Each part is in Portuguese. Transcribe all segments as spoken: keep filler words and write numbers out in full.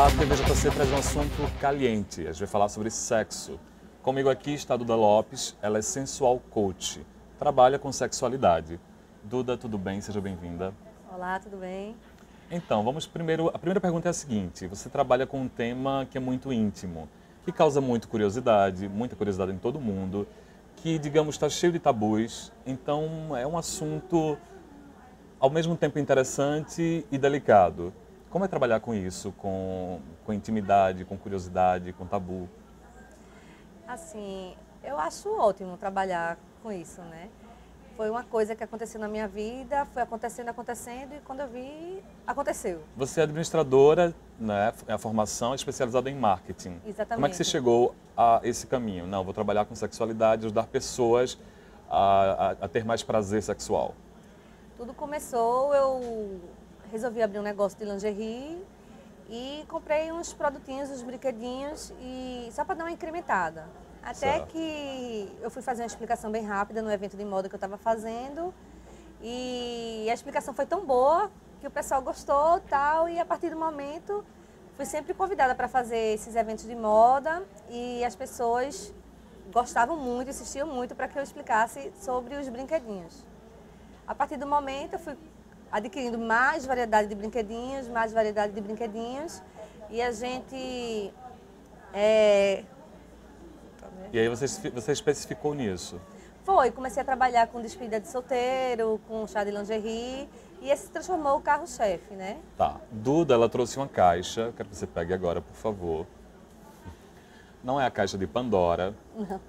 A T V J C traz um assunto caliente. A gente vai falar sobre sexo. Comigo aqui está a Duda Lopes, ela é sensual coach, trabalha com sexualidade. Duda, tudo bem? Seja bem-vinda. Olá, tudo bem? Então, vamos primeiro... A primeira pergunta é a seguinte. Você trabalha com um tema que é muito íntimo, que causa muita curiosidade, muita curiosidade em todo mundo, que, digamos, está cheio de tabus. Então, é um assunto, ao mesmo tempo, interessante e delicado. Como é trabalhar com isso, com, com intimidade, com curiosidade, com tabu? Assim, eu acho ótimo trabalhar com isso, né? Foi uma coisa que aconteceu na minha vida, foi acontecendo, acontecendo, e quando eu vi, aconteceu. Você é administradora, né? A formação é especializada em marketing. Exatamente. Como é que você chegou a esse caminho? Não, vou trabalhar com sexualidade, ajudar pessoas a, a, a ter mais prazer sexual. Tudo começou, eu resolvi abrir um negócio de lingerie e comprei uns produtinhos, uns brinquedinhos, e só para dar uma incrementada. Até Certo. que eu fui fazer uma explicação bem rápida no evento de moda que eu estava fazendo, e a explicação foi tão boa que o pessoal gostou, tal, e a partir do momento fui sempre convidada para fazer esses eventos de moda, e as pessoas gostavam muito, insistiam muito para que eu explicasse sobre os brinquedinhos. A partir do momento eu fui adquirindo mais variedade de brinquedinhos, mais variedade de brinquedinhos, e a gente... É... E aí você, você especificou nisso? Foi, comecei a trabalhar com despedida de solteiro, com chá de lingerie, e esse se transformou o carro-chefe, né? Tá. Duda, ela trouxe uma caixa, quero que você pegue agora, por favor. Não é a caixa de Pandora. Não.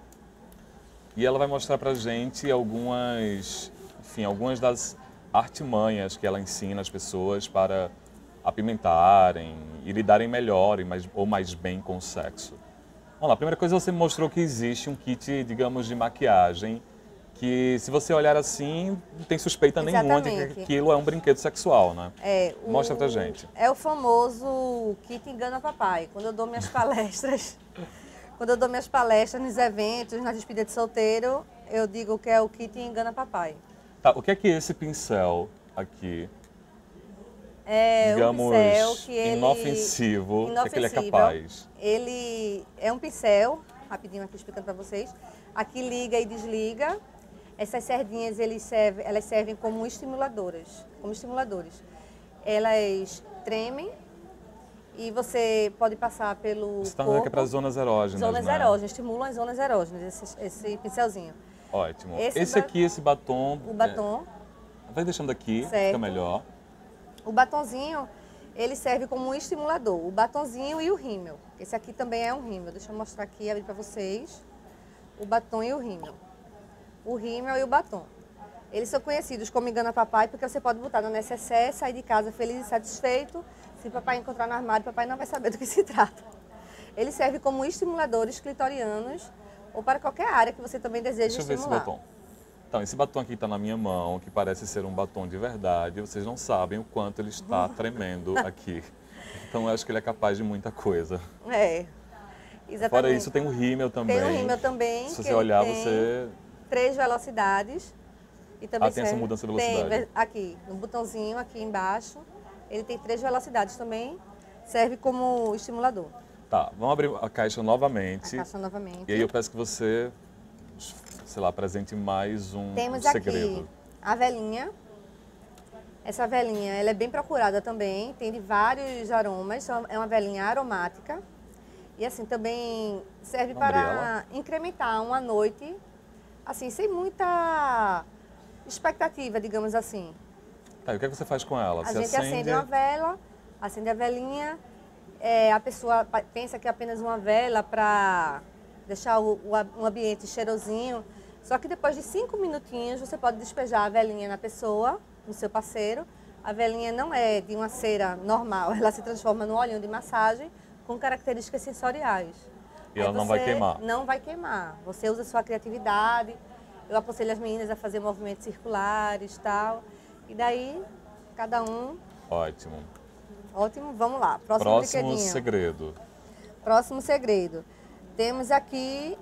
E ela vai mostrar pra gente algumas, enfim, algumas das artimanhas que ela ensina as pessoas para apimentarem e lidarem melhor e mais, ou mais bem com o sexo. Vamos lá, a primeira coisa, você me mostrou que existe um kit, digamos, de maquiagem, que se você olhar assim, não tem suspeita nenhuma de que aquilo é um brinquedo sexual, né? É, o, Mostra pra gente. É o famoso kit engana papai. Quando eu dou minhas palestras, quando eu dou minhas palestras nos eventos, na despedida de solteiro, eu digo que é o kit engana papai. Tá, o que é que esse pincel aqui, É digamos, um pincel que ele, inofensivo, o que é que ele é inofensível. capaz? Ele é um pincel, rapidinho aqui explicando para vocês. Aqui liga e desliga. Essas sardinhas eles servem, elas servem como estimuladoras, como estimuladores. Elas tremem e você pode passar pelo Você está corpo. dizendo que é para zonas erógenas, Zonas né? erógenas, estimulam as zonas erógenas, esse, esse pincelzinho. Ótimo. Esse Esse ba- aqui, esse batom... O batom, é, vai deixando aqui, Certo. fica melhor. o batonzinho, ele serve como um estimulador. O batonzinho e o rímel. Esse aqui também é um rímel. Deixa eu mostrar aqui, abrir para vocês. O batom e o rímel. O rímel e o batom. Eles são conhecidos como engana papai porque você pode botar no necessaire, sair de casa feliz e satisfeito. Se papai encontrar no armário, papai não vai saber do que se trata. Ele serve como estimuladores clitorianos ou para qualquer área que você também deseje Deixa eu ver esse estimular. batom. Então, esse batom aqui está na minha mão, que parece ser um batom de verdade. Vocês não sabem o quanto ele está tremendo aqui. Então, eu acho que ele é capaz de muita coisa. É, exatamente. Fora isso, tem o rímel também. Tem o rímel também. Se que você ele olhar, tem você... três velocidades. E também Ah, tem essa serve- mudança de Tem, velocidade. ve- aqui, no botãozinho, aqui embaixo. Ele tem três velocidades também. Serve como estimulador. Tá, vamos abrir a caixa novamente. A caixa novamente. E aí eu peço que você, sei lá, apresente mais um Temos segredo. aqui a velinha. Essa velinha, ela é bem procurada também. Tem de vários aromas. são- É uma velinha aromática. E assim, também serve Vamos abrir para incrementar uma noite, assim, sem muita expectativa, digamos assim. Tá, e o que, é que você faz com ela? A Você gente acende uma vela, acende a velinha, é, a pessoa pa- pensa que é apenas uma vela para deixar o, o a- um ambiente cheirosinho. Só que depois de cinco minutinhos você pode despejar a velinha na pessoa, no seu parceiro. A velinha não é de uma cera normal, ela se transforma num olhinho de massagem com características sensoriais. E Aí ela não vai você queimar. Não vai queimar. Você usa a sua criatividade. Eu aconselho as meninas a fazer movimentos circulares e tal. E daí, cada um... Ótimo. Ótimo, vamos lá. Próximo, Próximo brinquedinho. segredo. Próximo segredo. Temos aqui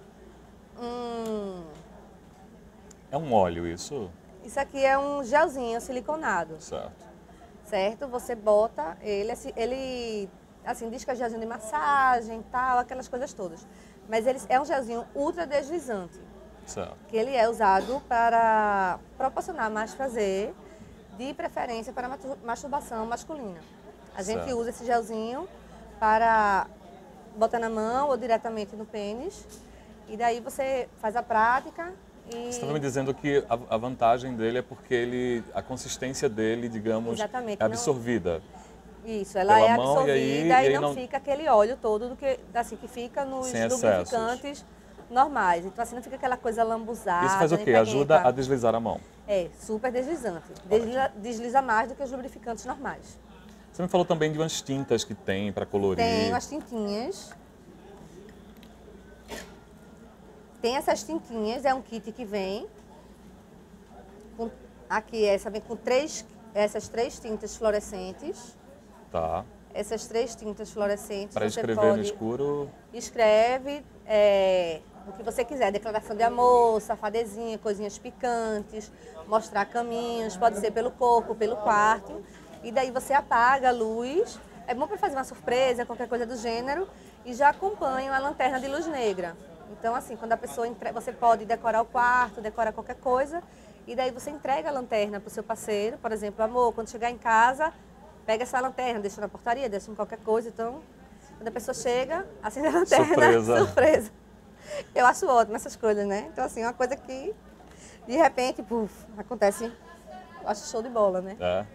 um... É um óleo isso? Isso aqui é um gelzinho siliconado, Certo. certo? Você bota ele, assim, ele assim, diz que é gelzinho de massagem e tal, aquelas coisas todas. Mas ele é um gelzinho ultra deslizante. Certo. Que ele é usado para proporcionar mais prazer, de preferência para masturbação masculina. A gente Certo. usa esse gelzinho para botar na mão ou diretamente no pênis. E daí você faz a prática e... Você estava me dizendo que a, a vantagem dele é porque ele, a consistência dele, digamos, Exatamente, é absorvida. Não... Isso, ela pela é mão, absorvida e, aí, e, e aí não, não fica aquele óleo todo do que, assim, que fica nos sem lubrificantes excessos. normais. Então assim, não fica aquela coisa lambuzada. Isso faz o quê? Ajuda a deslizar a mão. É, super deslizante. Desliza, desliza mais do que os lubrificantes normais. Você me falou também de umas tintas que tem para colorir. Tem umas tintinhas. Tem essas tintinhas, é um kit que vem. Com, aqui essa vem com três, essas três tintas fluorescentes. Tá. Essas três tintas fluorescentes. Para você escrever pode, no escuro. Escreve é, o que você quiser, declaração de amor, safadezinha, coisinhas picantes, mostrar caminhos, pode ser pelo corpo, pelo quarto. E daí você apaga a luz. É bom para fazer uma surpresa, qualquer coisa do gênero. E já acompanha a lanterna de luz negra. Então, assim, quando a pessoa entrega, você pode decorar o quarto, decorar qualquer coisa. E daí você entrega a lanterna para o seu parceiro. Por exemplo, amor, quando chegar em casa, pega essa lanterna, deixa na portaria, deixa em qualquer coisa. Então, quando a pessoa chega, acende a lanterna. Surpresa. Surpresa. Eu acho ótimo essas coisas, né? Então, assim, uma coisa que, de repente, puf, acontece, eu acho show de bola, né? É.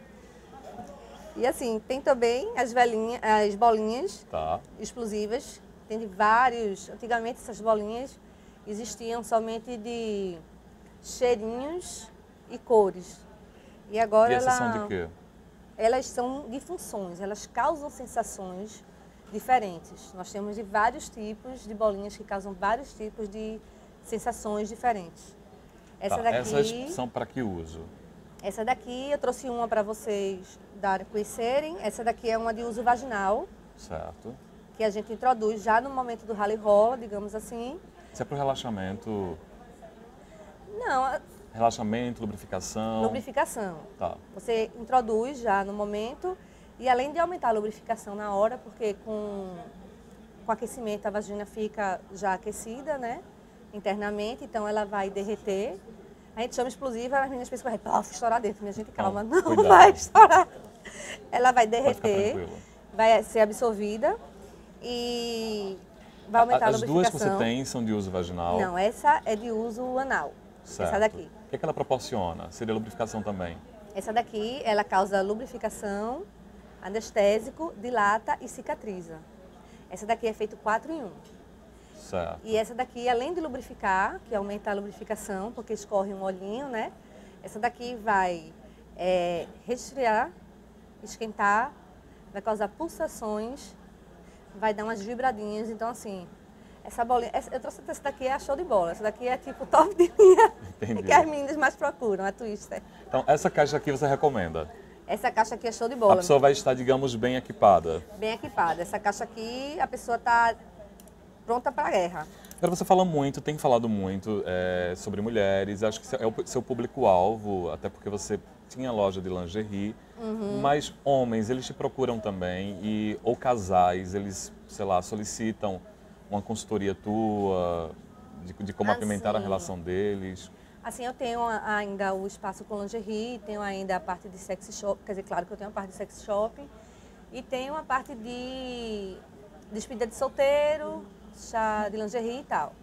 E assim, tem também as, velhinhas, as bolinhas Tá. explosivas. Tem de vários. Antigamente essas bolinhas existiam somente de cheirinhos e cores. E agora E essas ela, são de quê? elas são de funções, elas causam sensações diferentes. Nós temos de vários tipos de bolinhas que causam vários tipos de sensações diferentes. Essa Tá. daqui, Essas são para que uso? essa daqui eu trouxe uma para vocês darem conhecerem. Essa daqui é uma de uso vaginal, Certo. que a gente introduz já no momento do rally rola, digamos assim. Isso é para o relaxamento, Não, relaxamento, lubrificação. lubrificação. Tá. Você introduz já no momento e além de aumentar a lubrificação na hora, porque com, com aquecimento a vagina fica já aquecida, né? Internamente, então ela vai derreter. A gente chama explosiva, as meninas pensam que vai estourar dentro. Minha gente, calma, não, cuidado. vai estourar. Ela vai Pode ficar derreter, tranquilo. vai ser absorvida e vai aumentar a As duas que lubrificação. você tem são de uso vaginal? Não, essa é de uso anal. Certo. Essa daqui. O que, é que ela proporciona? Seria lubrificação também? Essa daqui, ela causa lubrificação, anestésico, dilata e cicatriza. Essa daqui é feito quatro em um. Certo. E essa daqui, além de lubrificar, que aumenta a lubrificação, porque escorre um olhinho, né? Essa daqui vai é, resfriar, esquentar, vai causar pulsações, vai dar umas vibradinhas. Então, assim, essa bolinha... Essa, eu trouxe essa daqui, é a show de bola. Essa daqui é tipo top de linha. Entendi. Que as meninas mais procuram, a Twister. Então, essa caixa aqui você recomenda? Essa caixa aqui é show de A bola. pessoa vai estar, digamos, bem equipada. Bem equipada. Essa caixa aqui, a pessoa está pronta para a guerra. Agora, você fala muito, tem falado muito é, sobre mulheres. Acho que é o seu público-alvo, até porque você tinha loja de lingerie. Uhum. Mas homens, eles te procuram também. E, ou casais, eles, sei lá, solicitam uma consultoria tua, de, de como assim, apimentar a relação deles. Assim, eu tenho ainda o espaço com lingerie, tenho ainda a parte de sexy shop, quer dizer, claro que eu tenho a parte de sexy shop, e tenho a parte de despedida de solteiro, chá de lingerie e tal.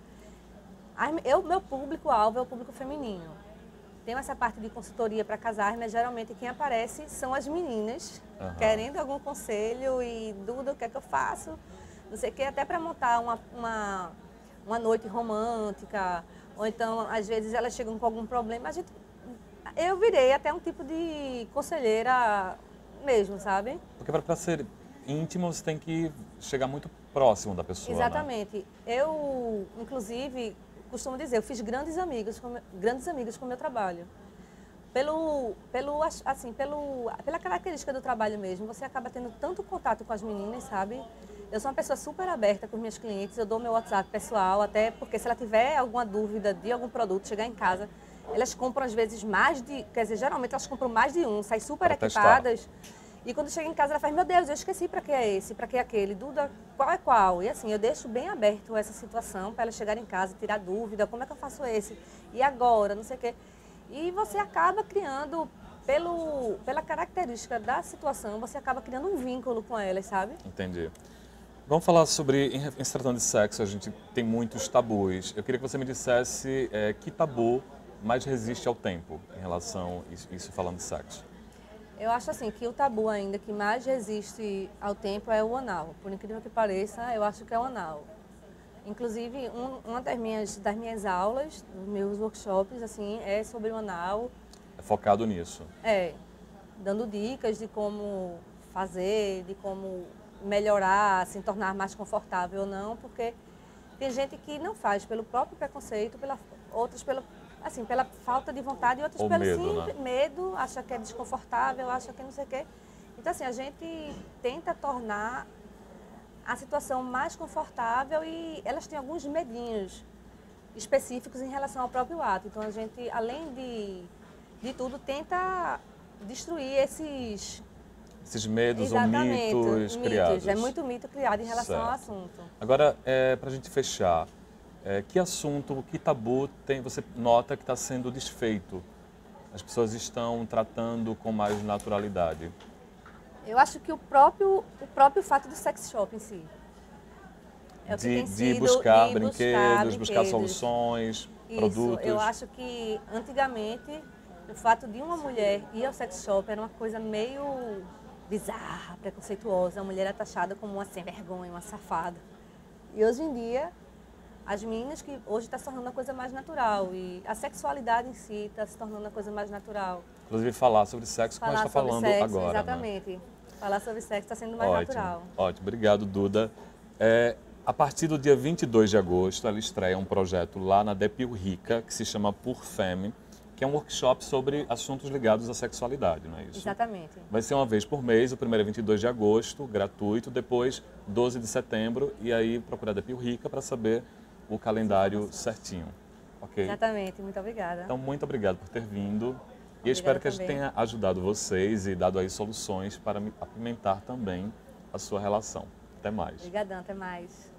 Eu, meu público-alvo é o público feminino. Tenho essa parte de consultoria para casais, mas geralmente quem aparece são as meninas, uhum. querendo algum conselho e dúvida, o que é que eu faço, não sei o que, até para montar uma, uma, uma noite romântica. Ou então, às vezes, elas chegam com algum problema. A gente, eu virei até um tipo de conselheira mesmo, sabe? Porque para ser íntimo, você tem que chegar muito próximo da pessoa, exatamente. Né? Eu, inclusive, costumo dizer, eu fiz grandes amigos com, grandes amigos com o meu trabalho. Pelo, pelo, assim, pelo, pela característica do trabalho mesmo, você acaba tendo tanto contato com as meninas, sabe? Eu sou uma pessoa super aberta com os meus clientes, eu dou meu WhatsApp pessoal, até porque se ela tiver alguma dúvida de algum produto, chegar em casa, elas compram às vezes mais de, quer dizer, geralmente elas compram mais de um, saem super pra equipadas. testar. E quando chega em casa, ela faz, meu Deus, eu esqueci para que é esse, para que é aquele, Duda, qual é qual? E assim, eu deixo bem aberto essa situação para ela chegar em casa, tirar dúvida, como é que eu faço esse? E agora, não sei o quê. E você acaba criando, pelo, pela característica da situação, você acaba criando um vínculo com elas, sabe? Entendi. Vamos falar sobre, em, em se tratando de sexo, a gente tem muitos tabus. Eu queria que você me dissesse é, que tabu mais resiste ao tempo em relação a isso, isso falando de sexo. Eu acho assim que o tabu ainda que mais resiste ao tempo é o anal. Por incrível que pareça, eu acho que é o anal. Inclusive, um, uma das minhas, das minhas aulas, dos meus workshops, assim, é sobre o anal. É focado nisso. É, dando dicas de como fazer, de como melhorar, se tornar mais confortável ou não, porque tem gente que não faz pelo próprio preconceito, pela, outros pelo assim, pela falta de vontade e outros Ou pelo medo, simples né? medo, acha que é desconfortável, acha que não sei o quê. Então, assim, a gente tenta tornar a situação mais confortável e elas têm alguns medinhos específicos em relação ao próprio ato. Então, a gente, além de, de tudo, tenta destruir esses... Esses medos Exatamente, ou mitos, mitos criados. É muito mito criado em relação Certo. ao assunto. Agora, é, para a gente fechar, é, que assunto, que tabu tem, você nota que está sendo desfeito? As pessoas estão tratando com mais naturalidade. Eu acho que o próprio, o próprio fato do sex shop em si. É o que De, tem de sido, buscar de brinquedos, buscar, buscar brinquedos. soluções, Isso, produtos. eu acho que antigamente o fato de uma mulher ir ao sex shop era uma coisa meio bizarra, preconceituosa. A mulher era taxada como uma sem vergonha, uma safada. E hoje em dia, as meninas que hoje está se tornando uma coisa mais natural e a sexualidade em si está se tornando uma coisa mais natural. Inclusive falar sobre sexo, como a gente está falando sexo, agora. Exatamente. Né? Falar sobre sexo está sendo mais Ótimo, natural. ótimo. Obrigado, Duda. É, a partir do dia vinte e dois de agosto, ela estreia um projeto lá na Depil Rica, que se chama Por Femme, que é um workshop sobre assuntos ligados à sexualidade, não é isso? Exatamente. Vai ser uma vez por mês, o primeiro é vinte e dois de agosto, gratuito, depois doze de setembro, e aí procurar Depil Rica para saber o calendário certinho. Ok? Exatamente, muito obrigada. Então, muito obrigado por ter vindo. E Obrigada espero que a gente também. tenha ajudado vocês e dado aí soluções para apimentar também a sua relação. Até mais. Obrigadão, até mais.